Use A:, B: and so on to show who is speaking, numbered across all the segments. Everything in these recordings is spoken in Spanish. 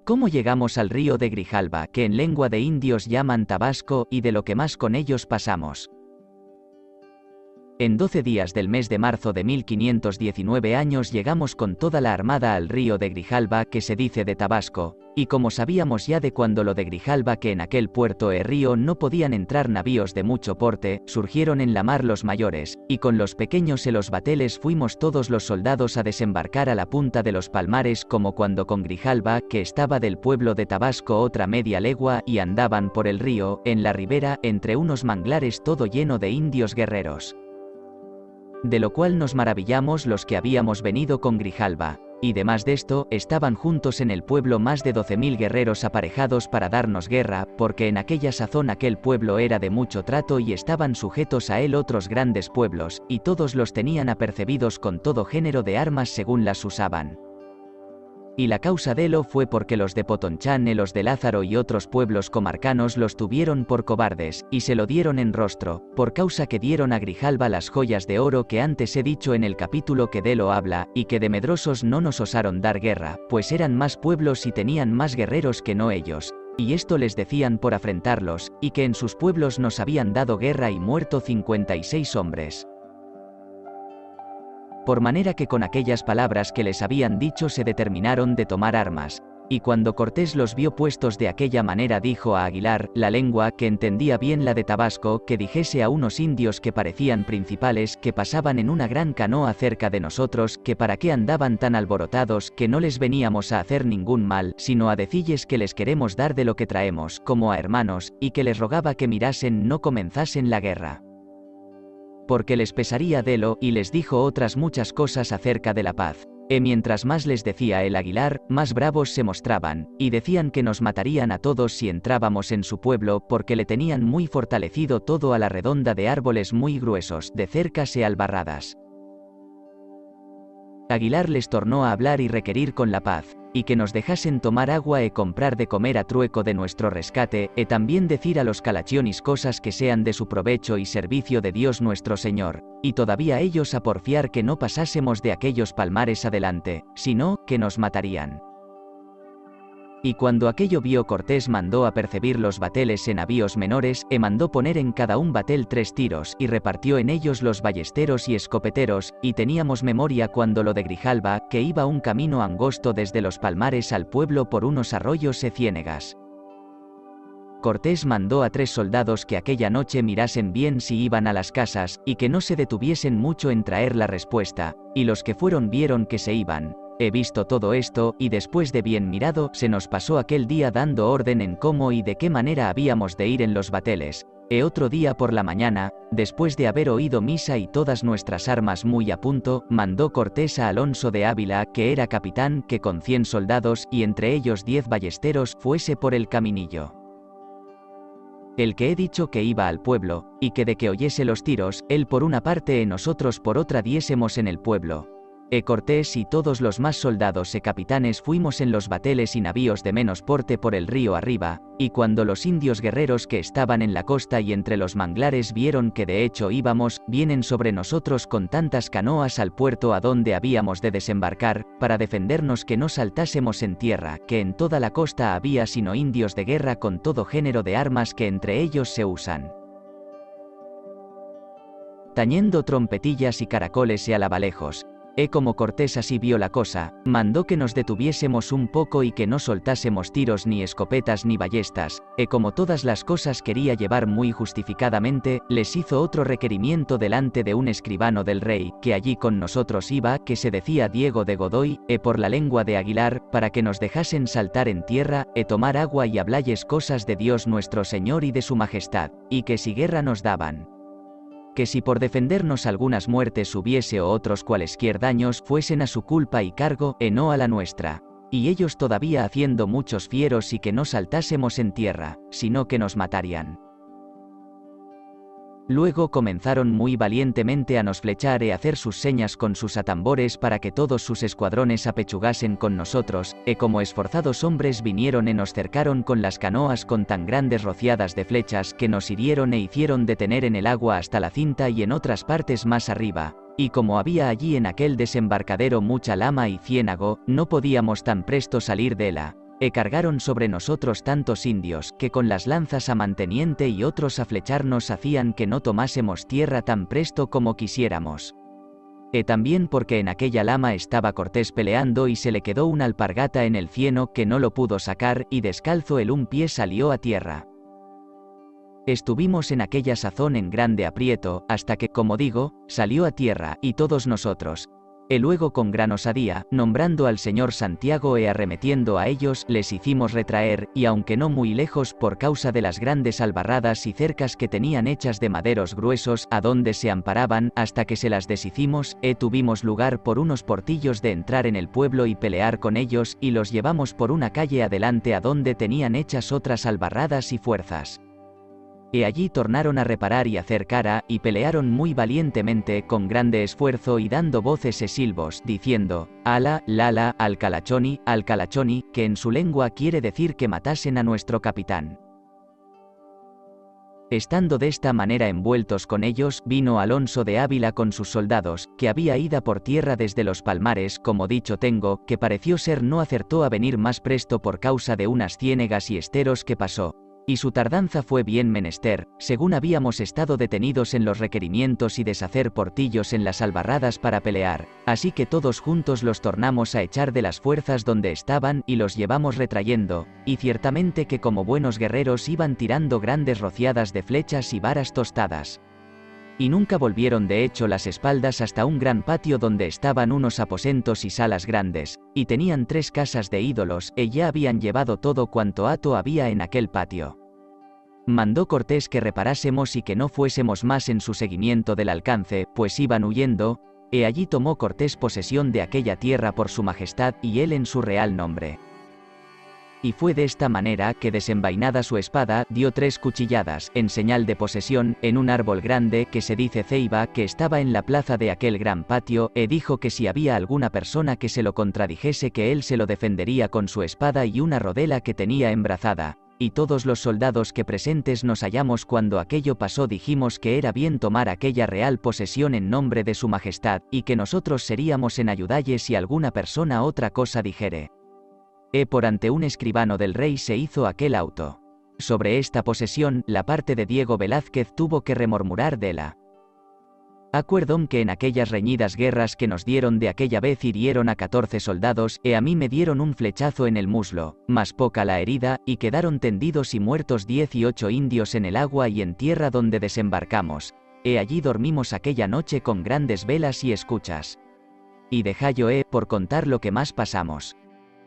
A: ¿Cómo llegamos al río de Grijalba, que en lengua de indios llaman Tabasco, y de lo que más con ellos pasamos? En 12 días del mes de marzo de 1519 años llegamos con toda la armada al río de Grijalba, que se dice de Tabasco, y como sabíamos ya de cuando lo de Grijalba que en aquel puerto e río no podían entrar navíos de mucho porte, surgieron en la mar los mayores, y con los pequeños e los bateles fuimos todos los soldados a desembarcar a la punta de los palmares como cuando con Grijalba, que estaba del pueblo de Tabasco otra media legua, y andaban por el río, en la ribera, entre unos manglares todo lleno de indios guerreros. De lo cual nos maravillamos los que habíamos venido con Grijalba, y demás de esto, estaban juntos en el pueblo más de 12.000 guerreros aparejados para darnos guerra, porque en aquella sazón aquel pueblo era de mucho trato y estaban sujetos a él otros grandes pueblos, y todos los tenían apercebidos con todo género de armas según las usaban. Y la causa de lo fue porque los de Potonchán, los de Lázaro y otros pueblos comarcanos los tuvieron por cobardes, y se lo dieron en rostro, por causa que dieron a Grijalba las joyas de oro que antes he dicho en el capítulo que de lo habla, y que de medrosos no nos osaron dar guerra, pues eran más pueblos y tenían más guerreros que no ellos. Y esto les decían por afrentarlos, y que en sus pueblos nos habían dado guerra y muerto 56 hombres. Por manera que con aquellas palabras que les habían dicho se determinaron de tomar armas, y cuando Cortés los vio puestos de aquella manera dijo a Aguilar, la lengua, que entendía bien la de Tabasco, que dijese a unos indios que parecían principales, que pasaban en una gran canoa cerca de nosotros, que para qué andaban tan alborotados, que no les veníamos a hacer ningún mal, sino a decilles que les queremos dar de lo que traemos, como a hermanos, y que les rogaba que mirasen no comenzasen la guerra, porque les pesaría delo, y les dijo otras muchas cosas acerca de la paz. Mientras más les decía el Aguilar, más bravos se mostraban, y decían que nos matarían a todos si entrábamos en su pueblo, porque le tenían muy fortalecido todo a la redonda de árboles muy gruesos, de cercas e albarradas. Aguilar les tornó a hablar y requerir con la paz, y que nos dejasen tomar agua e comprar de comer a trueco de nuestro rescate, e también decir a los calachionis cosas que sean de su provecho y servicio de Dios nuestro Señor, y todavía ellos a porfiar que no pasásemos de aquellos palmares adelante, sino, que nos matarían. Y cuando aquello vio Cortés mandó apercebir los bateles en navíos menores, mandó poner en cada un batel 3 tiros, y repartió en ellos los ballesteros y escopeteros, y teníamos memoria cuando lo de Grijalba, que iba un camino angosto desde los palmares al pueblo por unos arroyos e ciénegas. Cortés mandó a 3 soldados que aquella noche mirasen bien si iban a las casas, y que no se detuviesen mucho en traer la respuesta, y los que fueron vieron que se iban. He visto todo esto, y después de bien mirado, se nos pasó aquel día dando orden en cómo y de qué manera habíamos de ir en los bateles. Otro día por la mañana, después de haber oído misa y todas nuestras armas muy a punto, mandó Cortés a Alonso de Ávila, que era capitán, que con 100 soldados, y entre ellos 10 ballesteros, fuese por el caminillo. El que he dicho que iba al pueblo, y que de que oyese los tiros, él por una parte y nosotros por otra diésemos en el pueblo. Cortés y todos los más soldados e capitanes fuimos en los bateles y navíos de menos porte por el río arriba, y cuando los indios guerreros que estaban en la costa y entre los manglares vieron que de hecho íbamos, vienen sobre nosotros con tantas canoas al puerto a donde habíamos de desembarcar, para defendernos que no saltásemos en tierra, que en toda la costa había sino indios de guerra con todo género de armas que entre ellos se usan, tañendo trompetillas y caracoles y alabalejos. Como Cortés así vio la cosa, mandó que nos detuviésemos un poco y que no soltásemos tiros ni escopetas ni ballestas, como todas las cosas quería llevar muy justificadamente, les hizo otro requerimiento delante de un escribano del rey, que allí con nosotros iba, que se decía Diego de Godoy, por la lengua de Aguilar, para que nos dejasen saltar en tierra, tomar agua y hablalles cosas de Dios nuestro Señor y de su majestad, y que si guerra nos daban, que si por defendernos algunas muertes hubiese o otros cualesquier daños fuesen a su culpa y cargo, no a la nuestra. Y ellos todavía haciendo muchos fieros y que no saltásemos en tierra, sino que nos matarían. Luego comenzaron muy valientemente a nos flechar e hacer sus señas con sus atambores para que todos sus escuadrones apechugasen con nosotros, como esforzados hombres vinieron y nos cercaron con las canoas con tan grandes rociadas de flechas que nos hirieron e hicieron detener en el agua hasta la cinta y en otras partes más arriba, y como había allí en aquel desembarcadero mucha lama y ciénago, no podíamos tan presto salir de ella. cargaron sobre nosotros tantos indios, que con las lanzas a manteniente y otros a flecharnos hacían que no tomásemos tierra tan presto como quisiéramos. También porque en aquella lama estaba Cortés peleando y se le quedó una alpargata en el cieno que no lo pudo sacar, y descalzo el un pie salió a tierra. Estuvimos en aquella sazón en grande aprieto, hasta que, como digo, salió a tierra, y todos nosotros, luego con gran osadía, nombrando al señor Santiago e arremetiendo a ellos, les hicimos retraer, y aunque no muy lejos por causa de las grandes albarradas y cercas que tenían hechas de maderos gruesos, a donde se amparaban, hasta que se las deshicimos, tuvimos lugar por unos portillos de entrar en el pueblo y pelear con ellos, y los llevamos por una calle adelante a donde tenían hechas otras albarradas y fuerzas. Allí tornaron a reparar y hacer cara, y pelearon muy valientemente, con grande esfuerzo y dando voces e silbos, diciendo, ala, lala, alcalachoni, que en su lengua quiere decir que matasen a nuestro capitán. Estando de esta manera envueltos con ellos, vino Alonso de Ávila con sus soldados, que había ida por tierra desde los Palmares, como dicho tengo, que pareció ser no acertó a venir más presto por causa de unas ciénegas y esteros que pasó. Y su tardanza fue bien menester, según habíamos estado detenidos en los requerimientos y deshacer portillos en las albarradas para pelear, así que todos juntos los tornamos a echar de las fuerzas donde estaban y los llevamos retrayendo, y ciertamente que como buenos guerreros iban tirando grandes rociadas de flechas y varas tostadas. Y nunca volvieron de hecho las espaldas hasta un gran patio donde estaban unos aposentos y salas grandes, y tenían 3 casas de ídolos, ya habían llevado todo cuanto hato había en aquel patio. Mandó Cortés que reparásemos y que no fuésemos más en su seguimiento del alcance, pues iban huyendo, allí tomó Cortés posesión de aquella tierra por su majestad y él en su real nombre. Y fue de esta manera que desenvainada su espada, dio 3 cuchilladas, en señal de posesión, en un árbol grande que se dice ceiba que estaba en la plaza de aquel gran patio, dijo que si había alguna persona que se lo contradijese que él se lo defendería con su espada y una rodela que tenía embrazada. Y todos los soldados que presentes nos hallamos cuando aquello pasó dijimos que era bien tomar aquella real posesión en nombre de su majestad, y que nosotros seríamos en ayudalle si alguna persona otra cosa dijere. Por ante un escribano del rey se hizo aquel auto. Sobre esta posesión, la parte de Diego Velázquez tuvo que remurmurar de la acuerdón que en aquellas reñidas guerras que nos dieron de aquella vez hirieron a 14 soldados, a mí me dieron un flechazo en el muslo, más poca la herida, y quedaron tendidos y muertos 18 indios en el agua y en tierra donde desembarcamos. Allí dormimos aquella noche con grandes velas y escuchas. Y dejallo por contar lo que más pasamos.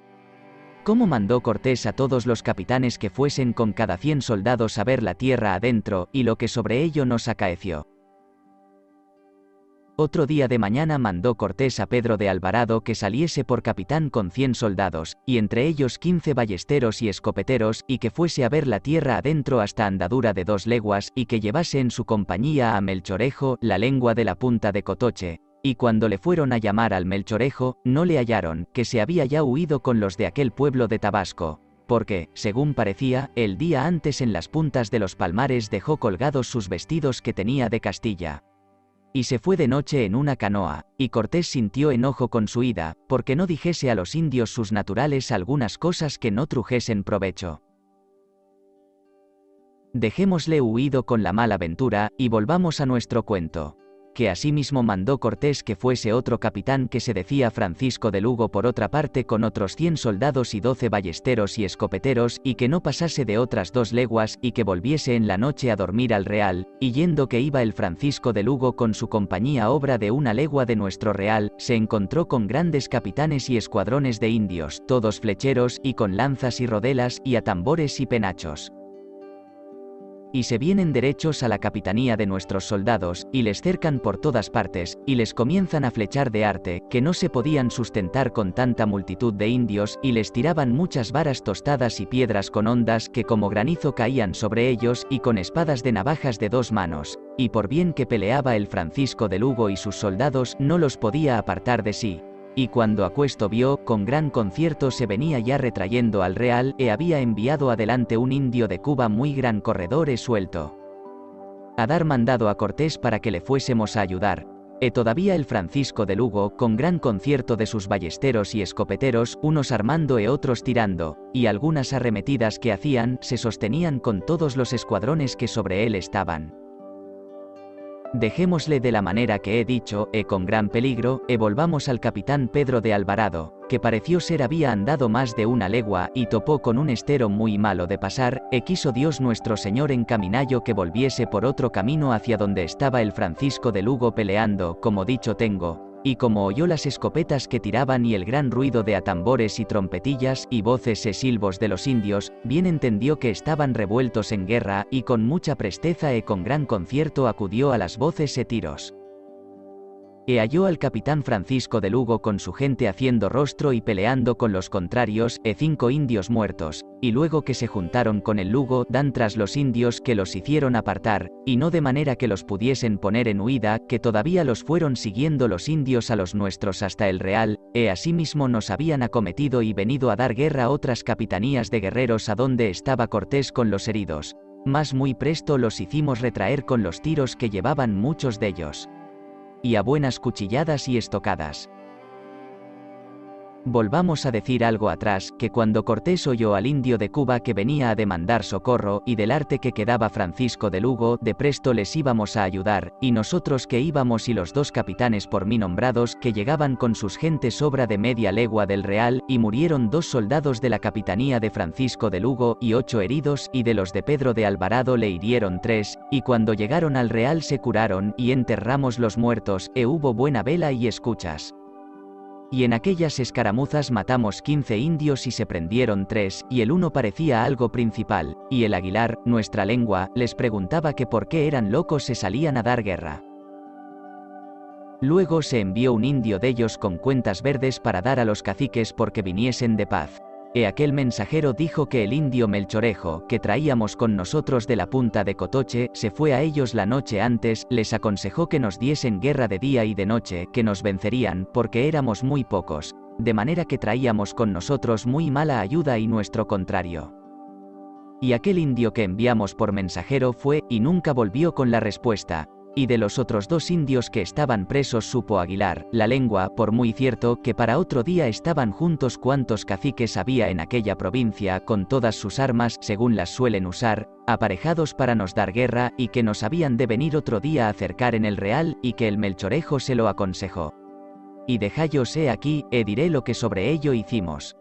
A: Cómo mandó Cortés a todos los capitanes que fuesen con cada 100 soldados a ver la tierra adentro, y lo que sobre ello nos acaeció. Otro día de mañana mandó Cortés a Pedro de Alvarado que saliese por capitán con 100 soldados, y entre ellos 15 ballesteros y escopeteros, y que fuese a ver la tierra adentro hasta andadura de 2 leguas, y que llevase en su compañía a Melchorejo, la lengua de la punta de Cotoche. Y cuando le fueron a llamar al Melchorejo, no le hallaron, que se había ya huido con los de aquel pueblo de Tabasco, porque, según parecía, el día antes en las puntas de los Palmares dejó colgados sus vestidos que tenía de Castilla. Y se fue de noche en una canoa, y Cortés sintió enojo con su ida, porque no dijese a los indios sus naturales algunas cosas que no trujesen provecho. Dejémosle huido con la mala ventura, y volvamos a nuestro cuento. Que asimismo mandó Cortés que fuese otro capitán que se decía Francisco de Lugo por otra parte con otros 100 soldados y 12 ballesteros y escopeteros, y que no pasase de otras 2 leguas, y que volviese en la noche a dormir al real, y yendo que iba el Francisco de Lugo con su compañía obra de 1 legua de nuestro real, se encontró con grandes capitanes y escuadrones de indios, todos flecheros, y con lanzas y rodelas, y a tambores y penachos. Y se vienen derechos a la capitanía de nuestros soldados, y les cercan por todas partes, y les comienzan a flechar de arte, que no se podían sustentar con tanta multitud de indios, y les tiraban muchas varas tostadas y piedras con hondas que como granizo caían sobre ellos, y con espadas de navajas de 2 manos, y por bien que peleaba el Francisco de Lugo y sus soldados, no los podía apartar de sí. Y cuando aquesto vio, con gran concierto se venía ya retrayendo al real, había enviado adelante un indio de Cuba muy gran corredor suelto a dar mandado a Cortés para que le fuésemos a ayudar, E todavía el Francisco de Lugo, con gran concierto de sus ballesteros y escopeteros, unos armando e otros tirando, y algunas arremetidas que hacían, se sostenían con todos los escuadrones que sobre él estaban. Dejémosle de la manera que he dicho, con gran peligro, volvamos al capitán Pedro de Alvarado, que pareció ser había andado más de una legua, y topó con un estero muy malo de pasar, quiso Dios nuestro Señor encaminallo que volviese por otro camino hacia donde estaba el Francisco de Lugo peleando, como dicho tengo, y como oyó las escopetas que tiraban y el gran ruido de atambores y trompetillas, y voces e silbos de los indios, bien entendió que estaban revueltos en guerra, y con mucha presteza con gran concierto acudió a las voces e tiros. Halló al capitán Francisco de Lugo con su gente haciendo rostro y peleando con los contrarios, 5 indios muertos, y luego que se juntaron con el Lugo, dan tras los indios que los hicieron apartar, y no de manera que los pudiesen poner en huida, que todavía los fueron siguiendo los indios a los nuestros hasta el Real, asimismo nos habían acometido y venido a dar guerra a otras capitanías de guerreros a donde estaba Cortés con los heridos, mas muy presto los hicimos retraer con los tiros que llevaban muchos de ellos, y a buenas cuchilladas y estocadas. Volvamos a decir algo atrás, que cuando Cortés oyó al indio de Cuba que venía a demandar socorro, y del arte que quedaba Francisco de Lugo, de presto les íbamos a ayudar, y nosotros que íbamos y los 2 capitanes por mí nombrados, que llegaban con sus gentes sobra de media legua del Real, y murieron 2 soldados de la capitanía de Francisco de Lugo, y 8 heridos, y de los de Pedro de Alvarado le hirieron 3, y cuando llegaron al Real se curaron, y enterramos los muertos, hubo buena vela y escuchas. Y en aquellas escaramuzas matamos 15 indios y se prendieron 3, y el uno parecía algo principal, y el Aguilar, nuestra lengua, les preguntaba que por qué eran locos se salían a dar guerra. Luego se envió un indio de ellos con cuentas verdes para dar a los caciques porque viniesen de paz. Aquel mensajero dijo que el indio Melchorejo, que traíamos con nosotros de la punta de Cotoche, se fue a ellos la noche antes, les aconsejó que nos diesen guerra de día y de noche, que nos vencerían, porque éramos muy pocos, de manera que traíamos con nosotros muy mala ayuda y nuestro contrario. Y aquel indio que enviamos por mensajero fue, y nunca volvió con la respuesta. Y de los otros 2 indios que estaban presos supo Aguilar, la lengua, por muy cierto, que para otro día estaban juntos cuantos caciques había en aquella provincia, con todas sus armas, según las suelen usar, aparejados para nos dar guerra, y que nos habían de venir otro día a acercar en el Real, y que el Melchorejo se lo aconsejó. Y dejállos aquí, diré lo que sobre ello hicimos.